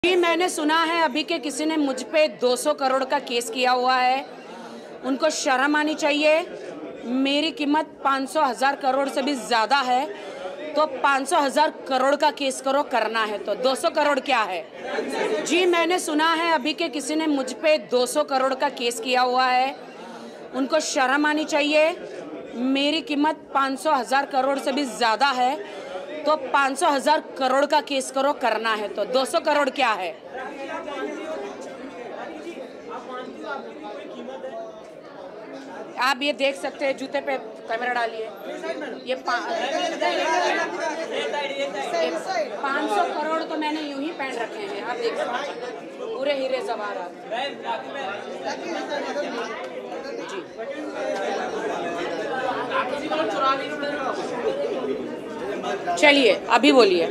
जी मैंने सुना है अभी के किसी ने मुझ पे 200 करोड़ का केस किया हुआ है। उनको शर्म आनी चाहिए। मेरी कीमत 500,000 करोड़ से भी ज़्यादा है, तो 500,000 करोड़ का केस करो, करना है तो 200 करोड़ क्या है। जी मैंने सुना है अभी के किसी ने मुझ पे 200 करोड़ का केस किया हुआ है। उनको शर्म आनी चाहिए। मेरी कीमत 500,000 करोड़ से भी ज़्यादा है, तो 500,000 करोड़ का केस करो, करना है तो 200 करोड़ क्या है। आप ये देख सकते हैं, जूते पे कैमरा डालिए। ये 500 करोड़ तो मैंने यूं ही पहन रखे हैं, आप देख सकते हैं, पूरे हीरे जवाहरात। जी चलिए अभी बोलिए।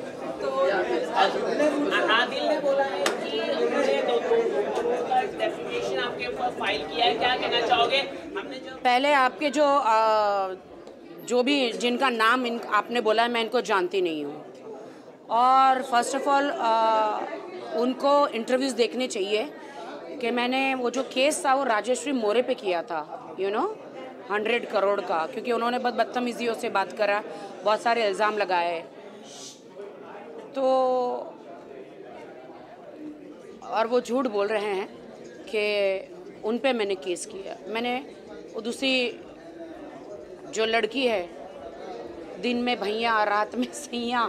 आदिल ने बोला है कि उन्होंने 2 करोड़ का डेफिनेशन आपके ऊपर फाइल किया है, क्या कहना चाहोगे? हमने जो पहले आपके जो भी जिनका नाम आपने बोला है, मैं इनको जानती नहीं हूँ। और फर्स्ट ऑफ ऑल उनको इंटरव्यूज़ देखने चाहिए कि मैंने वो जो केस था वो राजेश्वरी मोरे पे किया था, 100 करोड़ का, क्योंकि उन्होंने बहुत बदतमीजियों से बात करा, बहुत सारे इल्ज़ाम लगाए। तो और वो झूठ बोल रहे हैं कि उन पे मैंने केस किया। मैंने वो दूसरी जो लड़की है, दिन में भैया रात में सैया,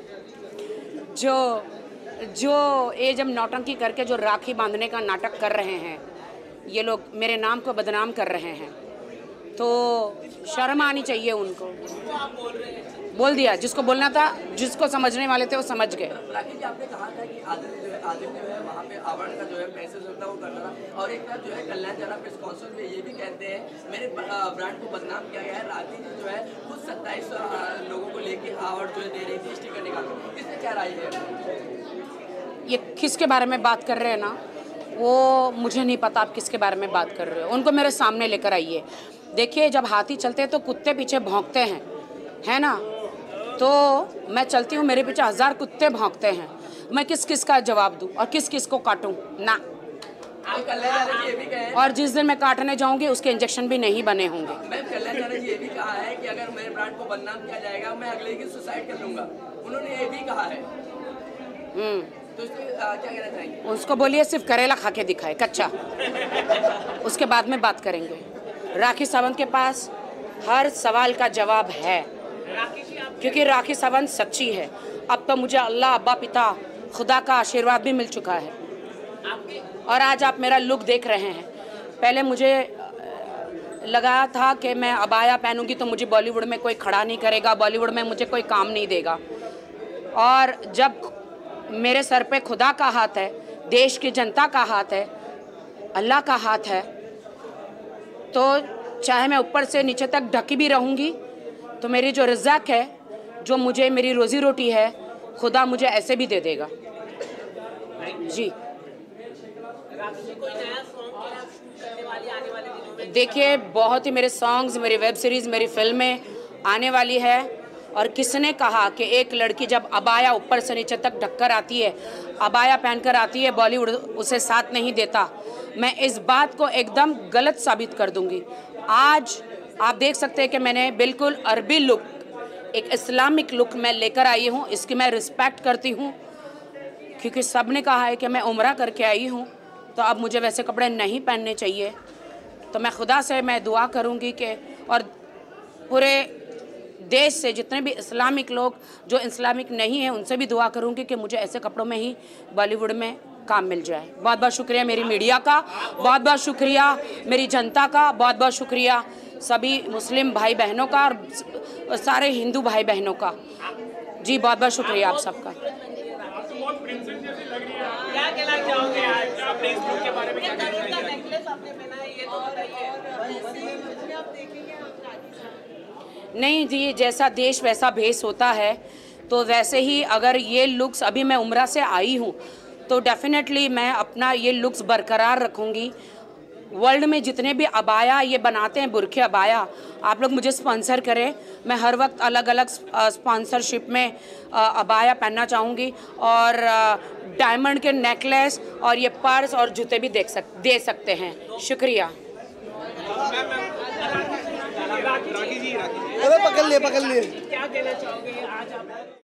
जो ये जब नौटंकी करके जो राखी बांधने का नाटक कर रहे हैं, ये लोग मेरे नाम को बदनाम कर रहे हैं, तो शर्म आनी चाहिए उनको। बोल दिया, जिसको बोलना था, जिसको समझने वाले थे वो समझ गए। राकेश जी, आपने कहा था कि आदिल जो है वहाँ पे आवरण का जो है मैसेज होता है वो करना था, और एक बार जो है कल्याण जरा प्रेस कॉन्फ्रेंस में ये भी कहते हैं मेरे ब्रांड को बदनाम किया गया है। राकेश जी जो है खुद 27 लोगों को लेके अवार्ड जो है दे रही थी स्टिकर निकाल के, इसमें क्या राय है? ये किसके बारे में बात कर रहे हैं ना, वो मुझे नहीं पता आप किसके बारे में बात कर रहे हो। उनको मेरे सामने लेकर आइए। देखिए, जब हाथी चलते हैं तो कुत्ते पीछे भौंकते हैं, है ना। तो मैं चलती हूँ, मेरे पीछे 1000 कुत्ते भौंकते हैं। मैं किस किस का जवाब दूँ और किस किस को काटूँ ना। कल्याण जी ये भी कहे, और जिस दिन मैं काटने जाऊँगी उसके इंजेक्शन भी नहीं बने होंगे। मैम कल्याण जी ये भी कहा है कि अगर मेरे ब्रांड को बदनाम किया जाएगा मैं अगले दिन सुसाइड कर लूँगा, उन्होंने ये भी कहा है। तो इसमें क्या कहना चाहेंगे? उसको बोलिए सिर्फ करेला खा के दिखाए कच्चा, उसके बाद में बात करेंगे। राखी सावंत के पास हर सवाल का जवाब है, क्योंकि राखी सावंत सच्ची है। अब तो मुझे अल्लाह, अब्बा, पिता, खुदा का आशीर्वाद भी मिल चुका है। और आज आप मेरा लुक देख रहे हैं। पहले मुझे लगा था कि मैं अबाया पहनूंगी तो मुझे बॉलीवुड में कोई खड़ा नहीं करेगा, बॉलीवुड में मुझे कोई काम नहीं देगा। और जब मेरे सर पे खुदा का हाथ है, देश की जनता का हाथ है, अल्लाह का हाथ है, तो चाहे मैं ऊपर से नीचे तक ढकी भी रहूँगी, तो मेरी जो रिज़्क़ है, जो मुझे मेरी रोज़ी रोटी है, खुदा मुझे ऐसे भी दे देगा। जी देखिए, बहुत ही मेरे सॉन्ग्स, मेरी वेब सीरीज़, मेरी फिल्में आने वाली है। और किसने कहा कि एक लड़की जब अबाया ऊपर से नीचे तक ढककर आती है, अबाया पहनकर आती है, बॉलीवुड उसे साथ नहीं देता। मैं इस बात को एकदम गलत साबित कर दूंगी। आज आप देख सकते हैं कि मैंने बिल्कुल अरबी लुक, एक इस्लामिक लुक मैं लेकर आई हूँ। इसकी मैं रिस्पेक्ट करती हूँ, क्योंकि सब ने कहा है कि मैं उम्रा करके आई हूँ, तो अब मुझे वैसे कपड़े नहीं पहनने चाहिए। तो मैं खुदा से मैं दुआ करूँगी कि, और पूरे देश से जितने भी इस्लामिक लोग जो इस्लामिक नहीं हैं, उनसे भी दुआ करूँगी कि मुझे ऐसे कपड़ों में ही बॉलीवुड में काम मिल जाए। बहुत बहुत शुक्रिया मेरी मीडिया का, बहुत बहुत शुक्रिया मेरी जनता का, बहुत बहुत शुक्रिया सभी मुस्लिम भाई बहनों का और सारे हिंदू भाई बहनों का। जी बहुत बहुत शुक्रिया आप सबका। क्या कहना चाहोगे आज आपने इस लुक के बारे में? क्या कहना चाहोगे? नेकलेस आपने पहना है, ये तो बताइए। नहीं जी, जैसा देश वैसा भेष होता है, तो वैसे ही अगर ये लुक्स, अभी मैं उम्रा से आई हूँ, तो डेफिनेटली मैं अपना ये लुक्स बरकरार रखूँगी। वर्ल्ड में जितने भी अबाया ये बनाते हैं, बुरखे अबाया, आप लोग मुझे स्पॉन्सर करें। मैं हर वक्त अलग अलग स्पॉन्सरशिप में अबाया पहनना चाहूँगी और डायमंड के नेकलेस और ये पर्स और जूते भी दे सकते हैं। शुक्रिया। पकड़ लिए क्या कहना चाहोगे आज आप?